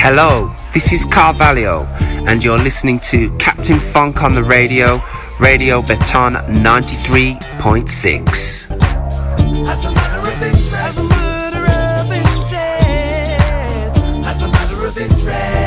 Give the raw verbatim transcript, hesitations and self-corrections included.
Hello, this is Carvalho, and you're listening to Captain Funk on the radio, Radio Beton ninety-three point six. As a matter of interest, as a matter of interest, as a matter of interest.